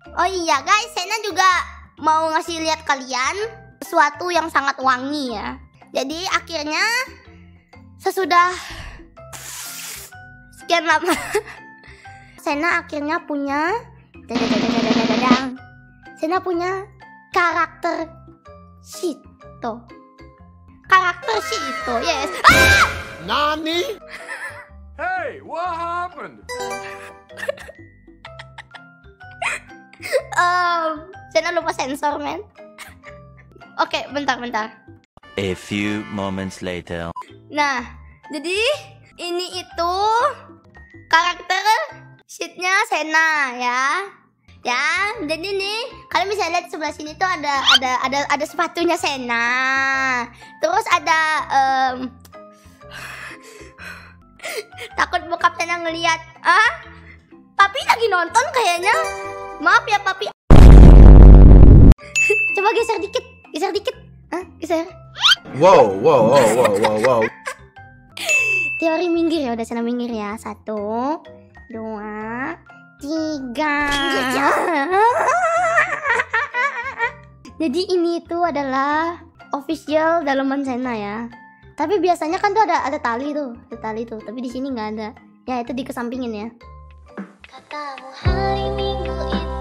Oh iya guys, Sena juga mau ngasih lihat kalian sesuatu yang sangat wangi ya. Jadi akhirnya sesudah sekian lama Sena akhirnya punya Sena punya karakter Shito. Karakter Shito, yes. Ah! Nani? Hey, what happened? Sena lupa sensor, men. Oke, bentar. A few moments later. Nah, jadi ini itu karakter sheetnya Sena ya. Ya, jadi nih kalian bisa lihat sebelah sini tuh ada sepatunya Sena. Terus ada takut bokap Sena ngelihat. Papi lagi nonton kayaknya. Maaf ya, Papi. Coba geser dikit. Geser. Wow. Teori minggir ya, udah Sena minggir ya. 1, 2, 3. Jadi ini tuh adalah official dalaman Sena ya. Tapi biasanya kan tuh ada tali tuh, Tapi di sini nggak ada. Ya itu dikesampingin ya. Katamu hari Minggu itu